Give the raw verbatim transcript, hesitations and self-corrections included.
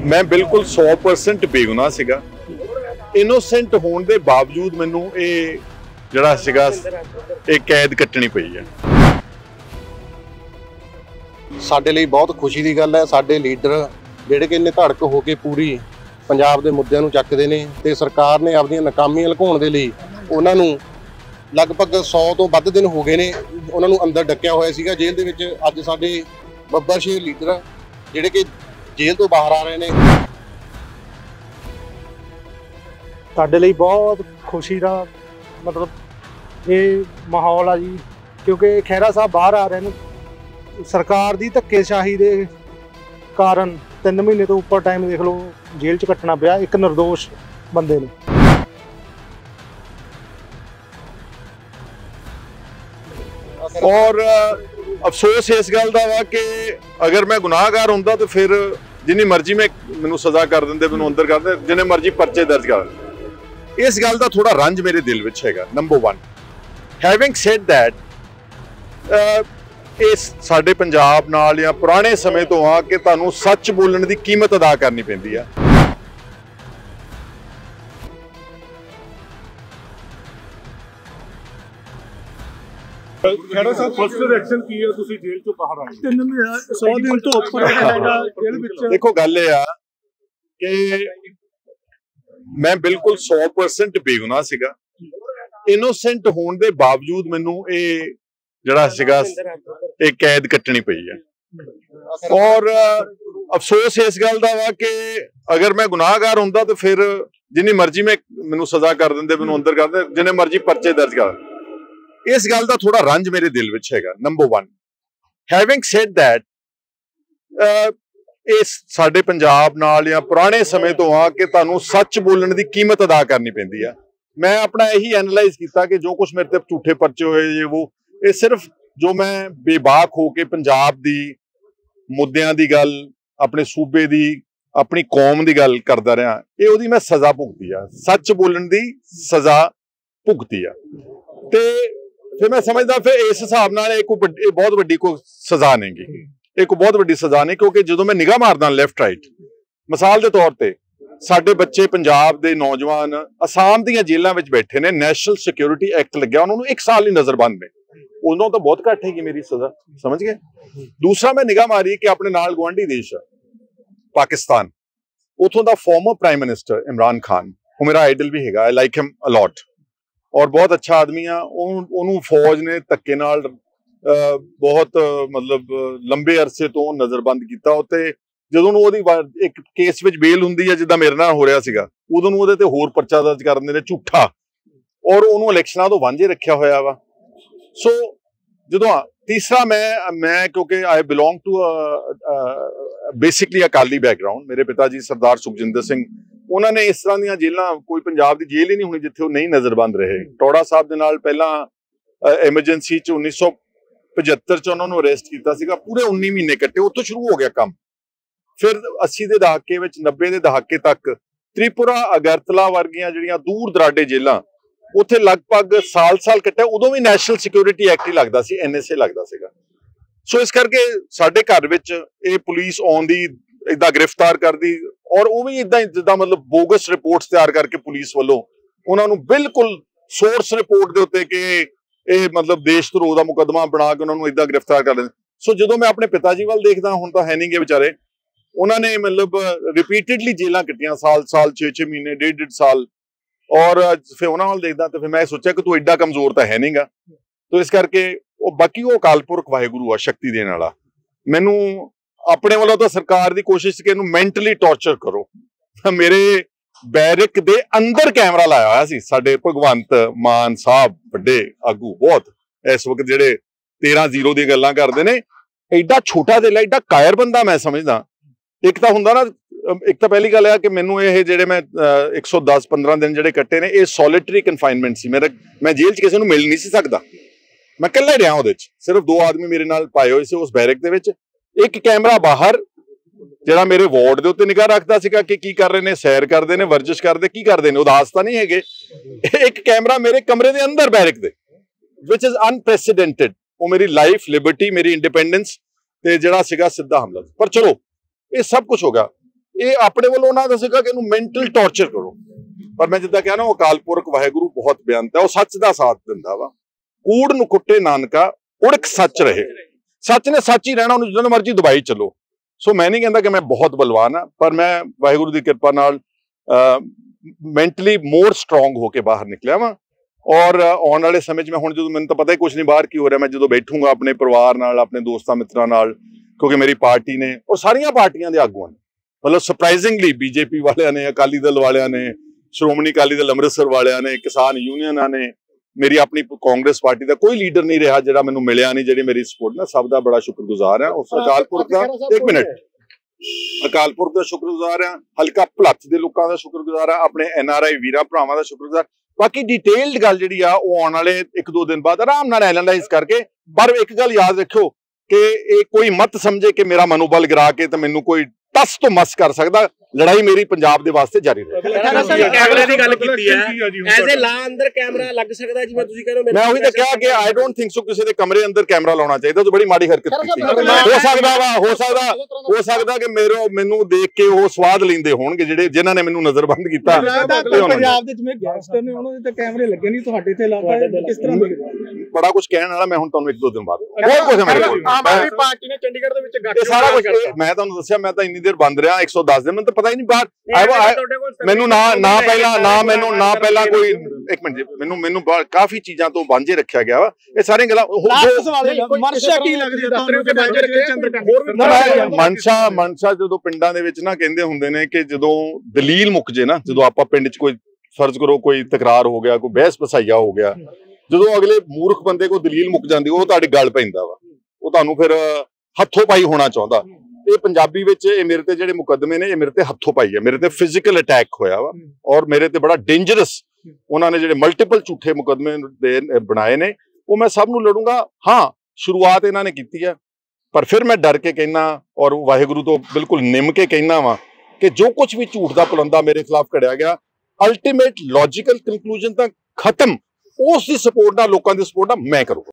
मैं बिल्कुल सौ परसेंट बेगुनाह सीगा। इनोसेंट होने के बावजूद मैनू ये जिहड़ा सीगा ये कैद कट्टनी पई है। साडे लई बहुत खुशी की गल है। साडे लीडर जिहड़े कि निधड़क हो के पूरी पंजाब के मुद्दों नूं चकदे ने ते सरकार ने अपनी नाकामियां लुकाउण दे लई उन्हां नूं लगभग सौ तो वध दिन हो गए ने उन्हां नूं अंदर डकिया होया सीगा जेल दे विच। अज साडे बब्बर शेर लीडर जिहड़े कि जेल तो बाहर आ रहे हैं। साडे लई बहुत खुशी का मतलब ये माहौल आ जी, क्योंकि खैरा साहब बाहर आ रहे हैं। सरकार की धक्केशाही के कारण तीन महीने तो उपर टाइम देख लो जेल च कट्टना पिया एक निर्दोष बंदे ने। और अफसोस इस गल का वा कि अगर मैं गुनाहगार होंदा तो फिर जिन्नी मर्जी मैं मैनू सज़ा कर देंदे, मैनू अंदर कर दे, जिन्ने मर्जी परचे दर्ज कर देंदे। इस गल का थोड़ा रंज मेरे दिल विच हैगा। Number one, having said that इस साडे पंजाब नाल या पुराने समय तो आ कि तुहानू सच बोलण दी कीमत अदा करनी पैंदी है। खैरा साहब फर्स्ट रिएक्शन की है तुसी जेल चों बाहर आए तीन सौ दिन तो ऊपर हैगा जेल विच। देखो गल ये आ कि मैं बिल्कुल सौ परसेंट बेगुनाह सीगा। इनोसेंट होने के बावजूद मैनू ये जिहड़ा सीगा ये कैद कट्टनी पई है। और अफसोस इस गल का वा कि अगर मैं गुनाहगार होंदा तो फिर जिन्नी मर्जी मैं मैनू सज़ा कर देंदे, मैनू अंदर कर दे, जिन्ने मर्जी परचे दर्ज कर देंदे। इस गल का थोड़ा रंज मेरे दिल विच हैगा। Number one, having said that इस साडे पंजाब नाल या पुराने समय तो आ कि तुहानू सच बोलण दी कीमत अदा करनी पैंदी है। मैं अपना यही एनालाइज किया कि जो कुछ मेरे ते झूठे परचे होए ये वो ये सिर्फ जो मैं बेबाक हो के पंजाब दी मुद्दियां दी गल, अपने सूबे दी, अपनी कौम दी गल करदा रहा, ये उहदी मैं सज़ा भुगती है, सच बोलण दी सज़ा भुगती है। ते फिर मैं समझदा फिर इस हिसाब नाल एक बहुत वड्डी कोई सज़ा नहीं, एक बहुत वड्डी सज़ा नहीं, क्योंकि जो मैं निगाह मारदा लैफ्ट राइट मिसाल के तौर पर साडे बच्चे पंजाब के नौजवान आसाम दीयां जेलों में बैठे ने, नैशनल सिक्योरिटी एक्ट लग्या, उन्होंने एक साल ही नज़रबंद ने, उन्होंने तो बहुत घट हैगी मेरी सज़ा, समझ गए। दूसरा मैं निगाह मारी कि अपने नाल गुआंढी देश पाकिस्तान, उथों दा former prime minister Imran Khan, वो मेरा आइडल भी हैगा, आई लाइक हिम अलॉट और बहुत अच्छा आदमी आ। उन्होंने फौज ने धक्के नाल बहुत मतलब लंबे अरसे तो नज़रबंद किया। उत्ते जदों ओहदी एक केस विच बेल हुंदी है जिद्दां मेरे नाल हो रहा सीगा, उदों ओहदे ते होर परचा दर्ज कर दिंदे ने झूठा, और उन्होंने इलैक्शनां तो वांझे रखिया होया वा। सो जदों तीसरा मैं मैं क्योंकि I belong to basically Akali background, मेरे पिता जी सरदार सुखजिंदर सिंह, उन्होंने इस तरह दी जेलां कोई पंजाब की जेल ही नहीं होनी जिथे वो नहीं नज़रबंद रहे। टोड़ा साहब दे नाल पहला एमरजेंसी च उन्नीस सौ पचहत्तर च उन्होंने अरेस्ट किया सीगा, पूरे उन्नी महीने कट्टे, उत्थों शुरू हो गया काम। फिर अस्सी के दहाके विच नब्बे के दहाके तक त्रिपुरा अगरतला वर्गियां जिहड़ियां दूर दराडे जेलां उत्थे लगभग साल साल कट्टे, उदों भी नैशनल सिक्योरिटी एक्ट ही लगदा सी, एन एस ए लगदा सीगा। सो इस करके साडे घर विच ये पुलिस आउंदी इदा गिरफ्तार करदी, और वो भी इदा जिद्दां मतलब बोगस रिपोर्ट्स तैयार करके पुलिस वालों उन्होंने बिल्कुल सोर्स रिपोर्ट के उत्ते कि ये मतलब देशद्रोह का मुकदमा बना के उन्होंने इदा गिरफ्तार कर दें। सो जो मैं अपने पिता जी वाल देखदा, हुण तां है नहीं गे बेचारे, उन्होंने मतलब रिपीटेडली जेलां कट्टियां, साल साल छे छे महीने डेढ़ डेढ़ साल, और फिर उन्होंने वाल देखदा तो फिर मैं सोचा कि तू एडा कमजोर तो है नहीं गा। तो इस करके वो बाकी वो अकाल पुरख वाहिगुरू आ शक्ति देने वाला। मैनू अपने वालों तो सरकार की कोशिश कि इहनूं मैंटली टॉर्चर करो। मेरे बैरक दे अंदर कैमरा लाया होया सी साडे भगवंत मान साहब वड्डे आगू बहुत इस वक्त जिहड़े तेरह जीरो दी गल्लां करदे ने, एडा छोटा दिल है, एडा कायर बंदा मैं समझदा। एक तो हुंदा ना, एक तो पहली गल है कि मैनू ये जिहड़े मैं एक सौ दस पंद्रह दिन जिहड़े कट्टे ने, ये सॉलिटरी कन्फाइनमेंट सी मेरा, मैं जेल च किसी नूं मिल नहीं सी सकदा, मैं कल्ला ही रहा उहदे च, सिर्फ दो आदमी मेरे नाल पाए होए सी उस बैरक दे विच। एक कैमरा बाहर जिहड़ा मेरे वार्ड दे उत्ते निगाह रखदा सीगा कि की कर रहे ने, सैर करदे ने, वर्जिश करदे, की करदे ने, उदास तां नहीं हैगे। एक कैमरा मेरे कमरे दे अंदर बैरक दे, विच इज अनप्रेसिडेंटेड, वो मेरी लाइफ लिबर्टी, मेरी इंडिपेंडेंस ते जिहड़ा सीगा सिद्धा हमला। पर चलो ये सब कुछ होगा। ਇਹ ਆਪਣੇ ਵੱਲੋਂ ਉਹਨਾਂ ਦਾ ਸੀਗਾ ਕਿ ਇਹਨੂੰ ਮੈਂਟਲ ਟੌਰਚਰ ਕਰੋ, ਪਰ ਮੈਂ ਜਿੱਦਾਂ ਕਿਹਾ ਨਾ, ਉਹ ਅਕਾਲ ਪੁਰਖ ਵਾਹਿਗੁਰੂ ਬਹੁਤ ਬੇਅੰਤ ਹੈ, ਉਹ ਸੱਚ ਦਾ ਸਾਥ ਦਿੰਦਾ ਵਾ। ਕੂੜ ਨੂੰ ਕੁੱਟੇ ਨਾਨਕਾ, ਉੜਕ ਸੱਚ ਰਹੇ। ਸੱਚ ਨੇ ਸੱਚ ਹੀ ਰਹਿਣਾ, ਉਹਨੂੰ ਜਦੋਂ ਮਰਜ਼ੀ ਦਬਾਈ ਚੱਲੋ। ਸੋ ਮੈਂ ਨਹੀਂ ਕਹਿੰਦਾ ਕਿ ਮੈਂ ਬਹੁਤ ਬਲਵਾਨ ਹਾਂ, ਪਰ ਮੈਂ ਵਾਹਿਗੁਰੂ ਦੀ ਕਿਰਪਾ ਨਾਲ ਮੈਂਟਲੀ ਮੋਰ ਸਟਰੋਂਗ ਹੋ ਕੇ ਬਾਹਰ ਨਿਕਲਿਆ ਵਾਂ। ਔਰ ਆਉਣ ਵਾਲੇ ਸਮੇਂ 'ਚ ਮੈਂ ਹੁਣ ਜਦੋਂ ਮੈਨੂੰ ਤਾਂ ਪਤਾ ਹੀ ਕੁਝ ਨਹੀਂ ਬਾਹਰ ਕੀ ਹੋ ਰਿਹਾ, ਮੈਂ ਜਦੋਂ ਬੈਠੂੰਗਾ ਆਪਣੇ ਪਰਿਵਾਰ ਨਾਲ, ਆਪਣੇ ਦੋਸਤਾਂ ਮਿੱਤਰਾਂ ਨਾਲ, ਕਿਉਂਕਿ ਮੇਰੀ ਪਾਰਟੀ ਨੇ ਔਰ ਸਾਰੀਆਂ ਪਾਰਟੀਆਂ ਦੇ ਆਗੂਆਂ ਨੇ, ਮਤਲਬ ਸਰਪ੍ਰਾਈਜ਼ਿੰਗਲੀ ਬੀਜੇਪੀ ਵਾਲਿਆਂ ਨੇ, ਅਕਾਲੀ ਦਲ ਵਾਲਿਆਂ ਨੇ, ਸ਼੍ਰੋਮਣੀ ਅਕਾਲੀ ਦਲ ਅੰਮ੍ਰਿਤਸਰ ਵਾਲਿਆਂ ਨੇ, ਕਿਸਾਨ ਯੂਨੀਅਨਾਂ ਨੇ, ਮੇਰੀ ਆਪਣੀ ਕਾਂਗਰਸ ਪਾਰਟੀ ਦਾ ਕੋਈ ਲੀਡਰ ਨਹੀਂ ਰਿਹਾ ਜਿਹੜਾ ਮੈਨੂੰ ਮਿਲਿਆ ਨਹੀਂ, ਜਿਹੜੀ ਮੇਰੀ ਸਪੋਰਟ ਨਾਲ, ਸਭ ਦਾ ਬੜਾ ਸ਼ੁਕਰਗੁਜ਼ਾਰ ਹਾਂ। ਉਸ ਅਕਾਲ ਪੁਰਖ ਦਾ ਇੱਕ ਮਿੰਟ ਅਕਾਲ ਪੁਰਖ ਦਾ ਸ਼ੁਕਰਗੁਜ਼ਾਰ ਹਾਂ, ਹਲਕਾ ਭਲੱਥ ਦੇ ਲੋਕਾਂ ਦਾ ਸ਼ੁਕਰਗੁਜ਼ਾਰ ਹਾਂ, ਆਪਣੇ ਐਨ ਆਰ ਆਈ ਵੀਰਾਂ ਭਰਾਵਾਂ ਦਾ ਸ਼ੁਕਰਗੁਜ਼ਾਰ। ਬਾਕੀ ਡਿਟੇਲਡ ਗੱਲ ਜਿਹੜੀ ਆ ਉਹ ਆਉਣ ਵਾਲੇ ਇੱਕ ਦੋ ਦਿਨ ਬਾਅਦ ਆਰਾਮ ਨਾਲ ਐਨਾਲਾਈਜ਼ ਕਰਕੇ, ਪਰ ਇੱਕ ਗੱਲ ਯਾਦ ਰੱਖਿਓ ਕਿ ਇਹ ਕੋਈ ਮਤ ਸਮਝੇ ਕਿ ਮੇਰਾ ਮਨੋਬਲ ਗਿਰਾ ਕੇ ਤੇ ਮੈਨੂੰ ਕੋਈ ਟਸ ਤੋਂ ਮਸ ਕਰ ਸਕਦਾ। ਲੜਾਈ ਮੇਰੀ ਪੰਜਾਬ ਦੇ ਵਾਸਤੇ ਜਾਰੀ ਰਹੇ। ਕੈਮਰੇ ਦੀ ਗੱਲ ਕੀਤੀ ਹੈ, ਐਜ਼ ਅ ਲਾ ਅੰਦਰ ਕੈਮਰਾ ਲੱਗ ਸਕਦਾ, ਜਿਵੇਂ ਤੁਸੀਂ ਕਹਿੰਦੇ ਹੋ। ਮੈਂ ਉਹੀ ਤਾਂ ਕਿਹਾ ਕਿ ਆਈ ਡੋਂਟ ਥਿੰਕ ਸੋ ਕਿਸੇ ਦੇ ਕਮਰੇ ਅੰਦਰ ਕੈਮਰਾ ਲਾਉਣਾ ਚਾਹੀਦਾ, ਤਾਂ ਬੜੀ ਮਾੜੀ ਹਰਕਤ ਕੀਤੀ। ਹੋ ਸਕਦਾ ਵਾ ਹੋ ਸਕਦਾ ਹੋ ਸਕਦਾ ਕਿ ਮੇਰੇ ਮੈਨੂੰ ਦੇਖ ਕੇ ਉਹ ਸਵਾਦ ਲੈਂਦੇ ਹੋਣਗੇ ਜਿਹੜੇ ਜਿਨ੍ਹਾਂ ਨੇ ਮੈਨੂੰ ਨਜ਼ਰਬੰਦ ਕੀਤਾ। ਪੰਜਾਬ ਦੇ ਜਿਵੇਂ ਗੈਂਗਸਟਰ ਨੇ, ਉਹਨਾਂ ਦੇ ਤਾਂ ਕੈਮਰੇ ਲੱਗੇ ਨਹੀਂ, ਤੁਹਾਡੇ ਤੇ ਲਾਤਾ ਕਿਸ ਤਰ੍ਹਾਂ ਦੇ? ਬੜਾ ਕੁਝ ਕਹਿਣ ਵਾਲਾ ਮੈਂ ਹੁਣ ਤੁਹਾਨੂੰ ਇੱਕ ਦੋ ਦਿਨ ਬਾਅਦ ਬਹੁਤ ਕੁਝ ਮੇਰੇ ਕੋਲ। ਆਮ ਆਦਮੀ ਪਾਰਟੀ ਨੇ ਚੰਡੀਗੜ੍ਹ ਦੇ ਵਿੱਚ ਇਹ ਸਾਰਾ ਕੁਝ ਮੈਂ ਤੁਹਾਨੂੰ ਦੱਸਿਆ, ਮੈਂ ਤਾਂ ਇੰਨੀ ਦੇਰ ਬੰਦ ਰਿਹਾ ਇੱਕ ਸੌ ਦਸ ਦਿਨ, ਮੈਨੂੰ ਤਾਂ ਪਤਾ ਹੀ ਨਹੀਂ ਬਾਹਰ। ਮੈਨੂੰ ਨਾ ਨਾ ਪਹਿਲਾਂ ਨਾ ਮੈਨੂੰ ਨਾ ਪਹਿਲਾਂ ਕੋਈ ਇੱਕ ਮਿੰਟ ਮੈਨੂੰ ਮੈਨੂੰ ਕਾਫੀ ਚੀਜ਼ਾਂ ਤੋਂ ਵਾਂਝੇ ਰੱਖਿਆ ਗਿਆ ਵਾ। ਇਹ ਸਾਰੀਆਂ ਗੱਲਾਂ ਮਨਸ਼ਾ ਕੀ ਲੱਗਦੀ ਹੈ ਤੁਹਾਨੂੰ ਕਿ ਵਾਂਝੇ ਰੱਖੇ ਚੰਦਰ? ਮਨਸ਼ਾ ਮਨਸ਼ਾ ਜਦੋਂ ਪਿੰਡਾਂ ਦੇ ਵਿੱਚ ਨਾ ਕਹਿੰਦੇ ਹੁੰਦੇ ਨੇ ਕਿ ਜਦੋਂ ਦਲੀਲ ਮੁੱਕ ਜੇ ਨਾ, ਜਦੋਂ ਆਪਾਂ ਪਿੰਡ 'ਚ ਕੋਈ ਫਰਜ਼ ਕਰੋ ਕੋਈ ਤਕਰਾਰ ਹੋ ਗਿਆ, ਕੋਈ ਬਹਿਸ ਬਸਾਈਆ ਹੋ ਗਿਆ, ਜਦੋਂ ਅਗਲੇ ਮੂਰਖ ਬੰਦੇ ਕੋਲ ਦਲੀਲ ਮੁੱਕ ਜਾਂਦੀ, ਉਹ ਤੁਹਾਡੇ ਗਲ ਪੈਂਦਾ ਵਾ, ਉਹ ਤੁਹਾਨੂੰ ਫਿਰ ਹੱਥੋਂ ਪਾਈ ਹੋਣਾ ਚਾਹੁੰਦਾ। ਇਹ ਪੰਜਾਬੀ ਵਿੱਚ ਇਹ ਮੇਰੇ ਤੇ ਜਿਹੜੇ ਮੁਕੱਦਮੇ ਨੇ, ਇਹ ਮੇਰੇ ਤੇ ਹੱਥੋਂ ਪਾਈ ਹੈ, ਮੇਰੇ ਤੇ ਫਿਜ਼ੀਕਲ ਅਟੈਕ ਹੋਇਆ ਵਾ, ਔਰ ਮੇਰੇ ਤੇ ਬੜਾ ਡੇਂਜਰਸ ਉਹਨਾਂ ਨੇ ਜਿਹੜੇ ਮਲਟੀਪਲ ਝੂਠੇ ਮੁਕੱਦਮੇ ਦੇ ਬਣਾਏ ਨੇ, ਉਹ ਮੈਂ ਸਭ ਨੂੰ ਲੜੂੰਗਾ। ਹਾਂ, ਸ਼ੁਰੂਆਤ ਇਹਨਾਂ ਨੇ ਕੀਤੀ ਹੈ, ਪਰ ਫਿਰ ਮੈਂ ਡਰ ਕੇ ਕਹਿਣਾ ਔਰ ਵਾਹਿਗੁਰੂ ਤੋਂ ਬਿਲਕੁਲ ਨਿੰਮ ਕੇ ਕਹਿਣਾ ਵਾ ਕਿ ਜੋ ਕੁਝ ਵੀ ਝੂਠ ਦਾ ਪੁਲੰਦਾ ਮੇਰੇ ਖਿਲਾਫ ਘੜਿਆ ਗਿਆ, ਅਲਟੀਮੇਟ ਲੌਜੀਕਲ ਕੰਕਲੂਜਨ ਤੱਕ ਖਤਮ ਉਸ ਦੀ ਸਪੋਰਟ ਨਾਲ, ਲੋਕਾਂ ਦੀ ਸਪੋਰਟ ਨਾਲ ਮੈਂ ਕਰੂੰਗਾ।